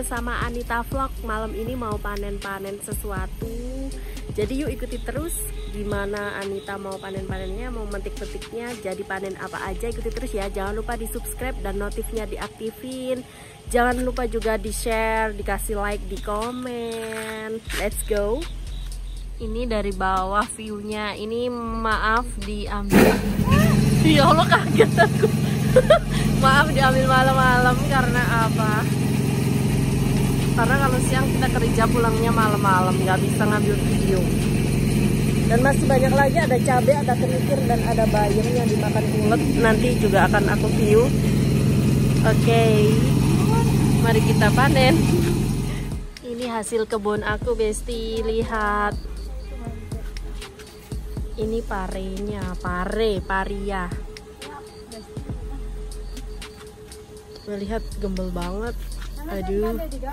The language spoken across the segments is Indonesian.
bersama Anita Vlog. Malam ini mau panen-panen sesuatu. Jadi yuk ikuti terus gimana Anita mau panen-panennya, mau metik-petiknya. Jadi panen apa aja ikuti terus ya. Jangan lupa di subscribe dan notifnya diaktifin. Jangan lupa juga di share, dikasih like, di komen. Let's go. Ini dari bawah view-nya. Ini maaf diambil. Ya Allah kaget aku. Maaf diambil malam-malam karena apa? Karena kalau siang kita kerja pulangnya malam-malam, nggak bisa ngambil video. Dan masih banyak lagi, ada cabai, ada kenikir, dan ada bayam yang dimakan ulet. Nanti juga akan aku view. Oke, mari kita panen. Ini hasil kebun aku, Besti. Lihat. Ini parenya, paria. Melihat gembel banget. Aduh.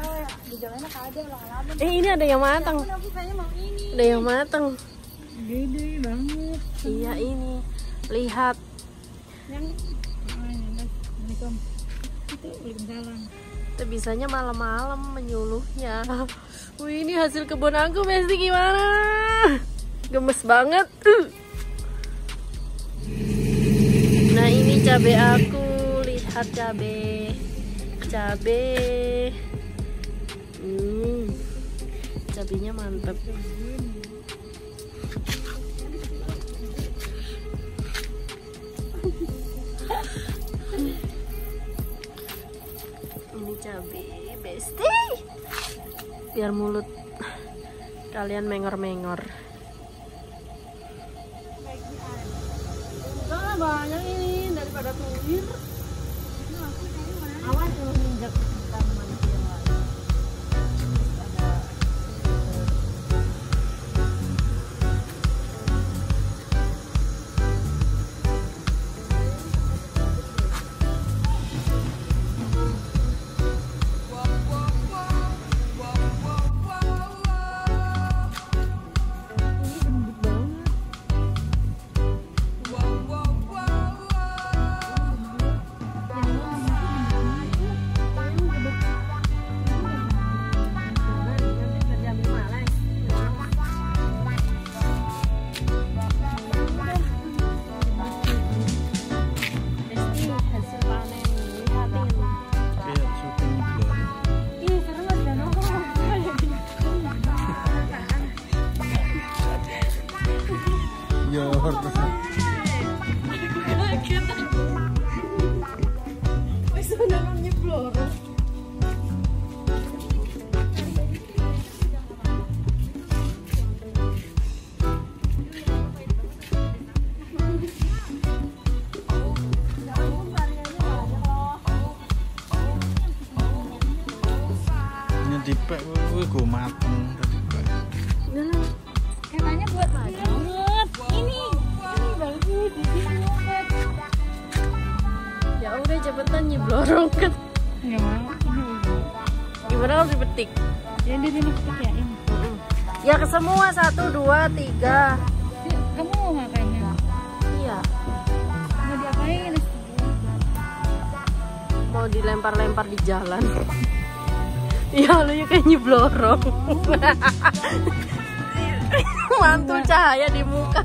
Ini ada yang matang. Ada yang matang. Gede banget. Iya ini. Lihat. Kita bisanya malam-malam menyuluhnya. Wih, ini hasil kebun aku, Besti, gimana? Gemes banget. Nah, ini cabai aku. Lihat cabai. Cabainya mantap. Ini cabai, Besti. Biar mulut kalian mengor-mengor. Banyak ini daripada tuir. Awas kalau minjak taman yang lain. Dipek gue mateng tadi. Katanya buat banget. Ini bagus di sini. Ya udah cepetan nyeblorong kan. Enggak mau. Gimana kalau dipetik? Ya di sini petik ya ini. Ya ke semua 1, 2, 3. Kamu mau makanya? Iya. Mau diapain? Mau dilempar-lempar di jalan. Ya lu kayak nyeblorong. Mantul cahaya di muka.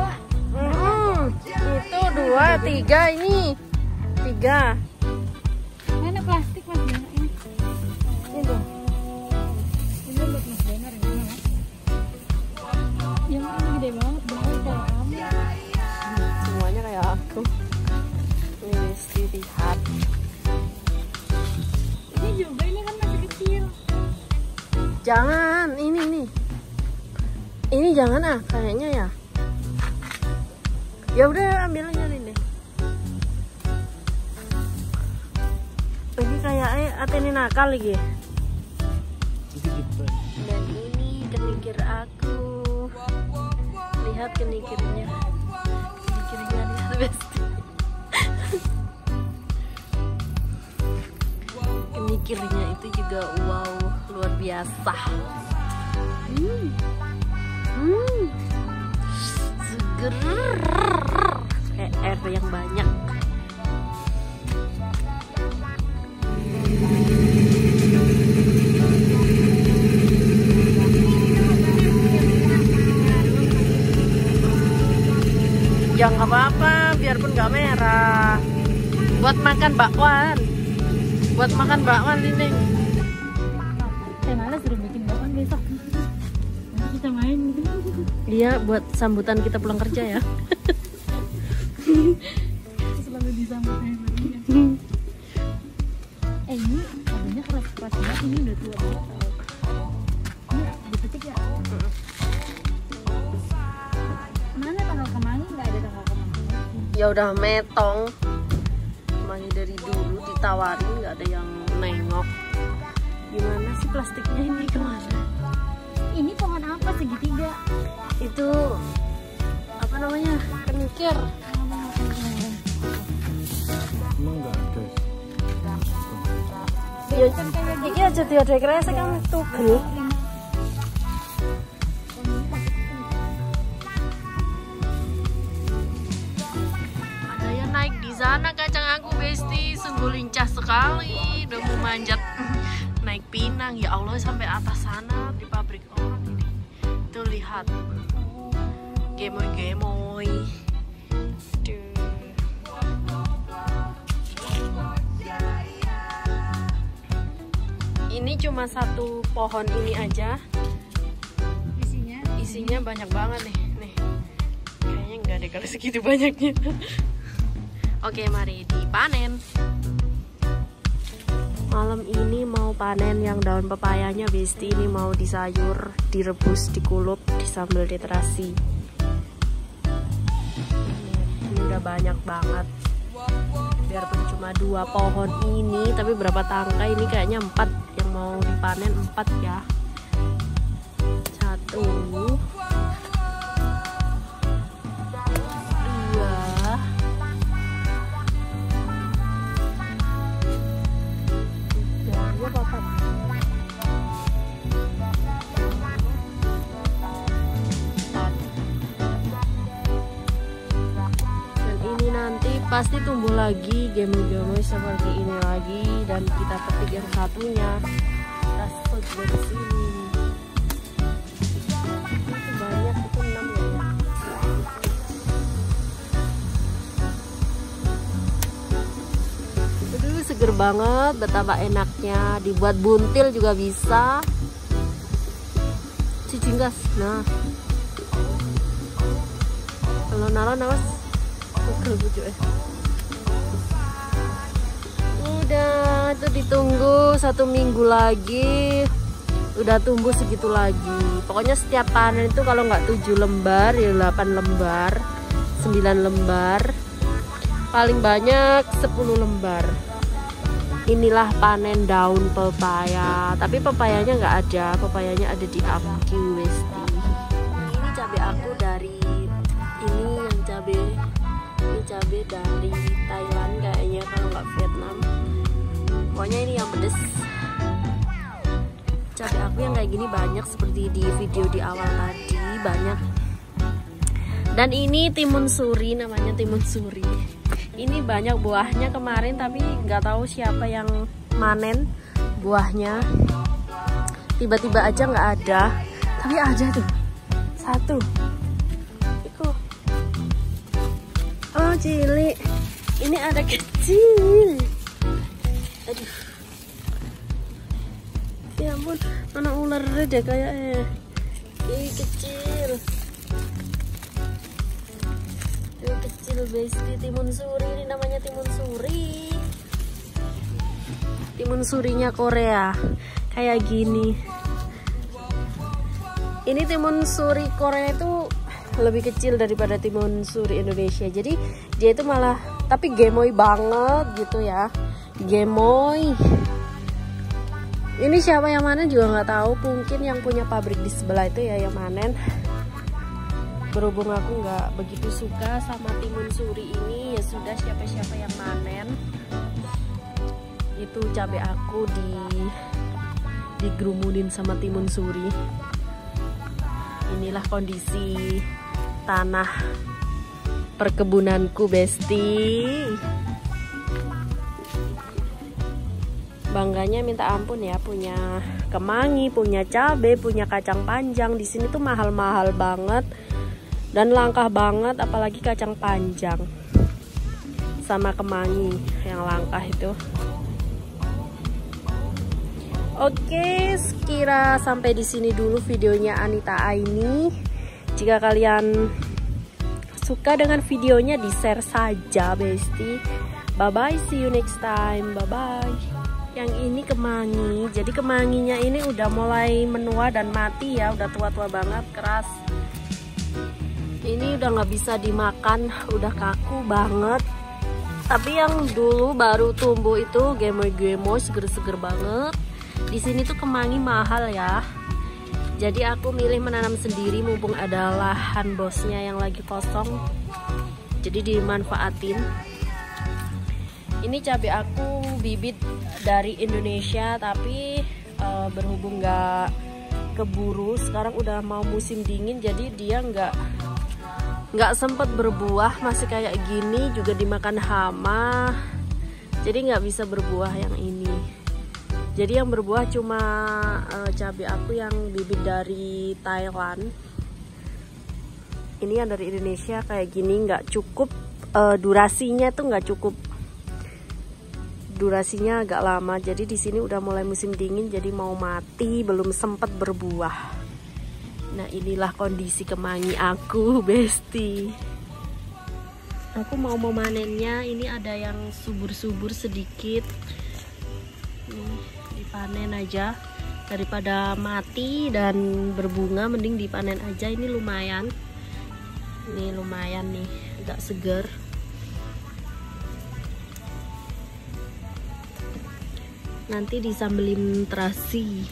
Itu 2, 3 ini. 3. Mana plastik Mas Dana ini? Ini dong. Ini buat Mas Dana yang mana? Yang ini gede banget, banget kayak kamu. Semuanya kayak aku. Ini mesti lihat. Ini juga, ini kan masih kecil. Jangan, ini. Ini jangan kayaknya ya. Ya udah ambil aja nih deh. Ini kayak Ateni nakal lagi. Dan ini kenikir aku. Lihat kenikirnya. Kenikirnya lihat, Besti. Kenikirnya itu juga wow, luar biasa. Seger. Kayak air yang banyak. Ya nggak apa-apa, biarpun nggak merah. Buat makan bakwan. Buat makan bakwan ini. Saya malas suruh bikin bakwan besok. Nanti kita main. Iya, buat sambutan kita pulang kerja ya. Selalu disambut ini adanya keras-keras banget, ini udah tua banget. Ini dipetik ya? Mana tanggal kemangi? Nggak ada tanggal kemangi. Ya udah metong. Kemangi dari dulu ditawarin nggak ada yang nengok. Gimana sih plastiknya ini kemana? Ini pohon apa segitiga? Itu apa namanya? Kenikir. Emang nggak ada. Ya, iya jadi ada kresek kan tugel. Ada yang naik di sana kacang aku Besti, sungguh lincah sekali, udah mau manjat naik pinang. Ya Allah sampai atas sana di pabrik orang ini. Tuh lihat, gemoy. Ini cuma satu pohon ini aja. Isinya banyak banget nih. Kayaknya nggak ada kalau segitu banyaknya. Oke, mari dipanen. Malam ini mau panen yang daun pepayanya Besti. Ini mau disayur, direbus, dikulup, disambal terasi. Ini udah banyak banget. Biarpun cuma 2 pohon ini, tapi berapa tangkai ini? Kayaknya 4 yang mau dipanen, 4 ya. 1, 2, 3, ya Bapak. Nanti pasti tumbuh lagi gemoy-gemoy seperti ini lagi, dan kita petik yang satunya, kita shot dari sini. Itu banyak, itu 6 ya. Aduh, seger banget, betapa enaknya. Dibuat buntil juga bisa. Cicinggas, nah. Kalau naruh nawas. Udah, itu ditunggu 1 minggu lagi, udah tumbuh segitu lagi. Pokoknya setiap panen itu kalau nggak 7 lembar ya 8 lembar, 9 lembar, paling banyak 10 lembar. Inilah panen daun pepaya, tapi pepayanya nggak ada, pepayanya ada di Amki Westi. Ini cabai aku dari ini yang cabai dari Thailand kayaknya, kalau nggak Vietnam. Pokoknya ini yang pedes. Cabai aku yang kayak gini banyak, seperti di video di awal tadi, banyak. Dan ini timun suri, namanya timun suri. Ini banyak buahnya kemarin, tapi nggak tahu siapa yang manen buahnya. Tiba-tiba aja nggak ada, tapi ada tuh 1. Oh, cilik. Ini ada kecil. Aduh. Ya ampun, mana ular deh kayaknya. Ini kecil. Ini kecil Besti, timun suri. Ini namanya timun suri. Timun surinya Korea. Kayak gini. Ini timun suri Korea itu lebih kecil daripada timun suri Indonesia, jadi dia itu malah tapi gemoy banget gitu ya, gemoy. Ini siapa yang manen juga nggak tahu, mungkin yang punya pabrik di sebelah itu ya yang manen. Berhubung aku nggak begitu suka sama timun suri ini, ya sudah, siapa-siapa yang manen. Itu cabai aku digerumunin sama timun suri. Inilah kondisi tanah perkebunanku Besti. Bangganya minta ampun ya, punya kemangi, punya cabai, punya kacang panjang. Di sini tuh mahal-mahal banget. dan langka banget, apalagi kacang panjang sama kemangi yang langka itu. Oke, sekira sampai di sini dulu videonya Anita Aini. Jika kalian suka dengan videonya, di-share saja, Besti. Bye bye, see you next time. Bye bye. Yang ini kemangi, jadi kemanginya ini udah mulai menua dan mati ya, udah tua-tua banget, keras. Ini udah nggak bisa dimakan, udah kaku banget. Tapi yang dulu baru tumbuh itu gemoy-gemoy, seger-seger banget. Di sini tuh kemangi mahal ya. Jadi aku milih menanam sendiri mumpung ada lahan bosnya yang lagi kosong. Jadi dimanfaatin. Ini cabai aku bibit dari Indonesia, tapi berhubung nggak keburu, sekarang udah mau musim dingin, jadi dia nggak sempet berbuah, masih kayak gini, juga dimakan hama, jadi nggak bisa berbuah yang ini. Jadi yang berbuah cuma cabai aku yang bibit dari Thailand. Ini yang dari Indonesia kayak gini, nggak cukup, durasinya tuh nggak cukup. Durasinya agak lama, jadi di sini udah mulai musim dingin, jadi mau mati, belum sempat berbuah. Nah, inilah kondisi kemangi aku, Besti. Aku mau memanennya, ini ada yang subur-subur sedikit. Nih, dipanen aja daripada mati dan berbunga, mending dipanen aja. Ini lumayan. Ini lumayan nih, agak seger. Nanti disambelin terasi.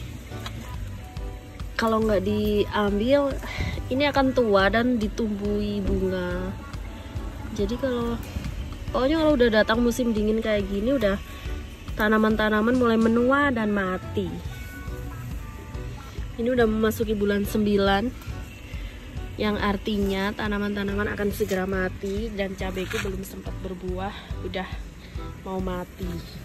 Kalau nggak diambil, ini akan tua dan ditumbuhi bunga. Jadi pokoknya kalau udah datang musim dingin kayak gini, udah tanaman-tanaman mulai menua dan mati. Ini udah memasuki bulan 9, yang artinya tanaman-tanaman akan segera mati, dan cabaiku belum sempat berbuah, udah mau mati.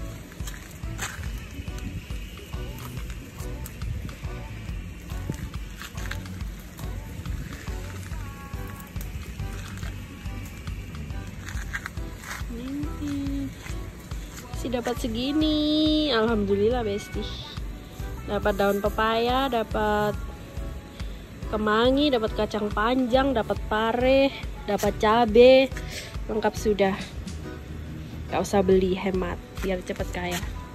Dapat segini, alhamdulillah, Besti. Dapat daun pepaya, dapat kemangi, dapat kacang panjang, dapat pare, dapat cabe, lengkap sudah. Gak usah beli, hemat biar cepet kaya.